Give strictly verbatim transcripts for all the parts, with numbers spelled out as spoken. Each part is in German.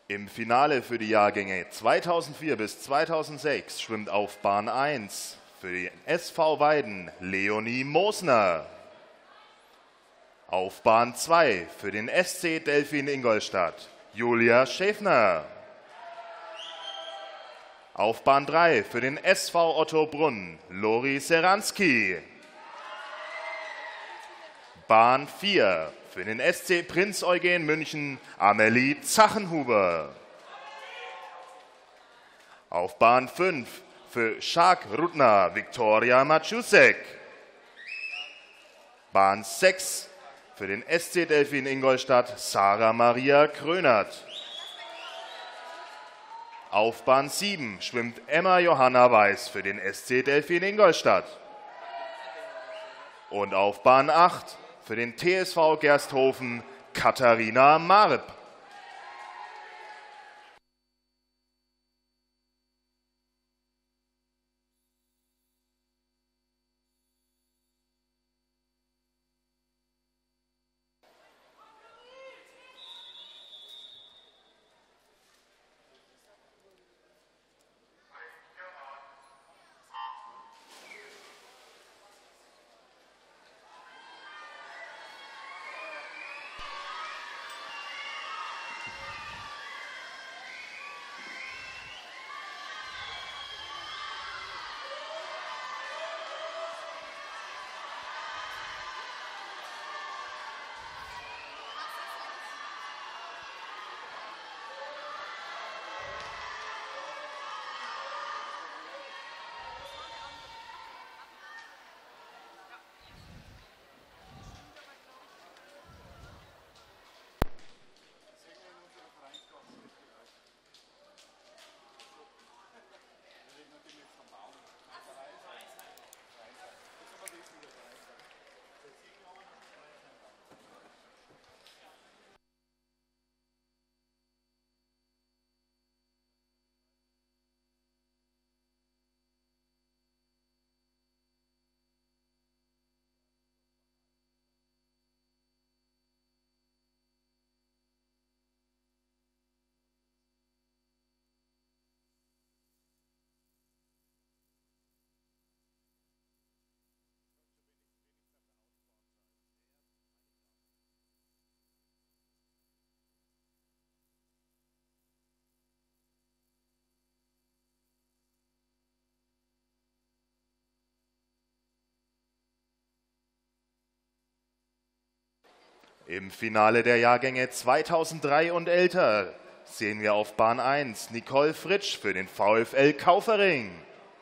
Im Finale für die Jahrgänge zweitausendvier bis zweitausendsechs schwimmt auf Bahn eins für den S V Weiden Leonie Mosner. Auf Bahn zwei für den S C Delfin Ingolstadt Julia Schäfner. Auf Bahn drei für den S V Ottobrunn Lori Seranski. Bahn vier für den S C Prinz Eugen München Amelie Zachenhuber. Auf Bahn fünf für Schark Rudna Viktoria Maciusek. Bahn sechs für den S C Delfin Ingolstadt Sarah Maria Krönert. Auf Bahn sieben schwimmt Emma Johanna Weiß für den S C Delfin Ingolstadt. Und auf Bahn acht für den T S V Gersthofen Katharina Marb. Im Finale der Jahrgänge zweitausenddrei und älter sehen wir auf Bahn eins Nicole Fritsch für den VfL Kaufering.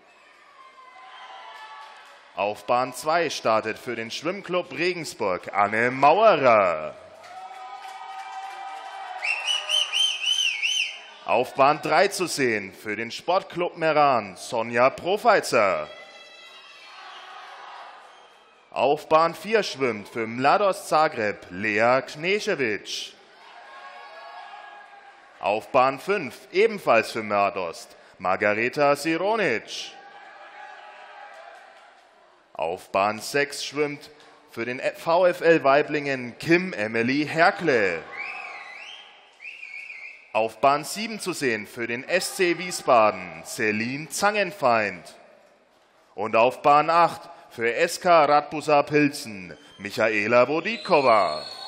Auf Bahn zwei startet für den Schwimmclub Regensburg Anne Mauerer. Auf Bahn drei zu sehen für den Sportclub Meran Sonja Profeizer. Auf Bahn vier schwimmt für Mladost Zagreb Lea Knežević. Auf Bahn fünf ebenfalls für Mladost Margareta Sironic. Auf Bahn sechs schwimmt für den VfL Waiblingen Kim Emily Herkle. Auf Bahn sieben zu sehen für den S C Wiesbaden Celine Zangenfeind. Und auf Bahn acht für S K Radbusa Pilsen Michaela Bodikova.